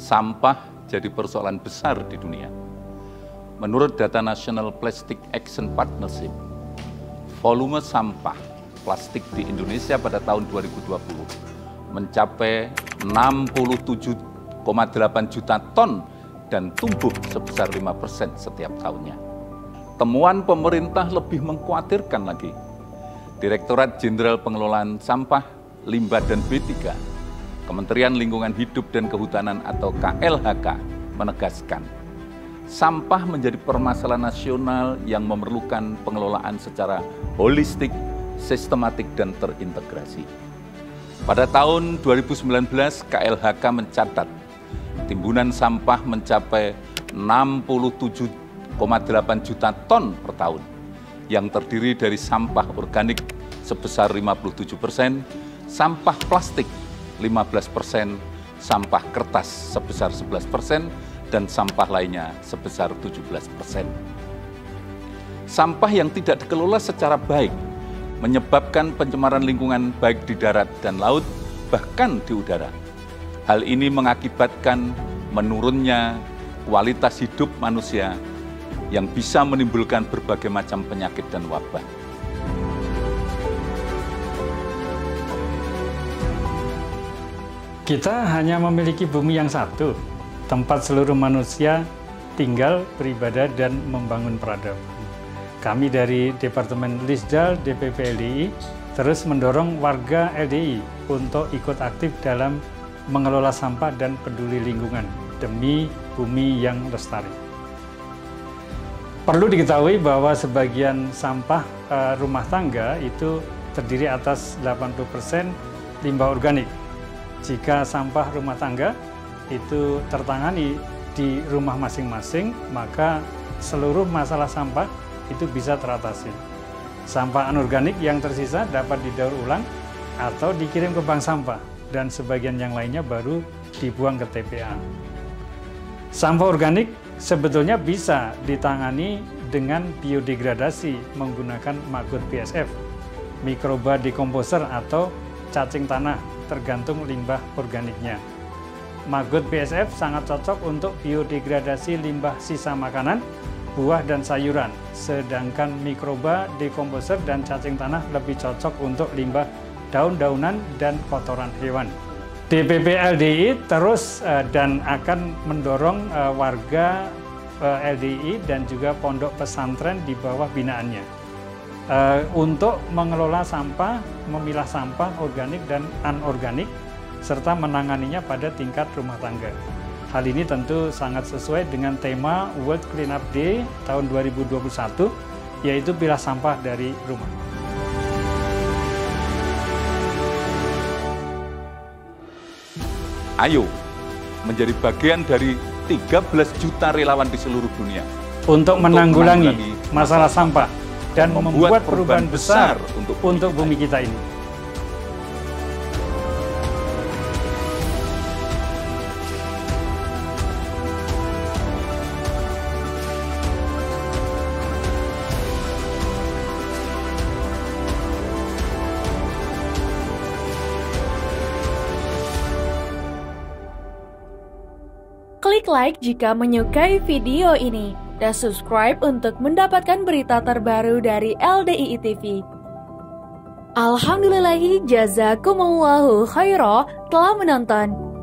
sampah jadi persoalan besar di dunia. Menurut data National Plastic Action Partnership, volume sampah plastik di Indonesia pada tahun 2020 mencapai 67,8 juta ton dan tumbuh sebesar 5% setiap tahunnya. Temuan pemerintah lebih mengkhawatirkan lagi. Direktorat Jenderal Pengelolaan Sampah, Limbah dan B3, Kementerian Lingkungan Hidup dan Kehutanan atau KLHK menegaskan, sampah menjadi permasalahan nasional yang memerlukan pengelolaan secara holistik, sistematik, dan terintegrasi. Pada tahun 2019, KLHK mencatat timbunan sampah mencapai 67,8 juta ton per tahun, yang terdiri dari sampah organik sebesar 57%, sampah plastik 15%, sampah kertas sebesar 11%, dan sampah lainnya sebesar 17%. Sampah yang tidak dikelola secara baik menyebabkan pencemaran lingkungan baik di darat dan laut, bahkan di udara. Hal ini mengakibatkan menurunnya kualitas hidup manusia yang bisa menimbulkan berbagai macam penyakit dan wabah. Kita hanya memiliki bumi yang satu, tempat seluruh manusia tinggal, beribadah, dan membangun peradaban. Kami dari Departemen Lisdal DPP LDI terus mendorong warga LDI untuk ikut aktif dalam mengelola sampah dan peduli lingkungan demi bumi yang lestari. Perlu diketahui bahwa sebagian sampah rumah tangga itu terdiri atas 80% limbah organik. Jika sampah rumah tangga itu tertangani di rumah masing-masing, maka seluruh masalah sampah itu bisa teratasi. Sampah anorganik yang tersisa dapat didaur ulang atau dikirim ke bank sampah, dan sebagian yang lainnya baru dibuang ke TPA. Sampah organik sebetulnya bisa ditangani dengan biodegradasi menggunakan maggot BASF, mikroba dekomposer atau cacing tanah, tergantung limbah organiknya. Maggot BASF sangat cocok untuk biodegradasi limbah sisa makanan, buah dan sayuran, sedangkan mikroba dekomposer dan cacing tanah lebih cocok untuk limbah daun-daunan dan kotoran hewan. DPP LDI terus dan akan mendorong warga LDI dan juga pondok pesantren di bawah binaannya untuk mengelola sampah, memilah sampah organik dan anorganik, serta menanganinya pada tingkat rumah tangga. Hal ini tentu sangat sesuai dengan tema World Cleanup Day tahun 2021, yaitu pilah sampah dari rumah. Ayo menjadi bagian dari 13 juta relawan di seluruh dunia untuk menanggulangi masalah sampah dan membuat perubahan besar untuk bumi kita ini. Klik like jika menyukai video ini dan subscribe untuk mendapatkan berita terbaru dari LDII TV. Alhamdulillahi jazakumullahu khairah telah menonton.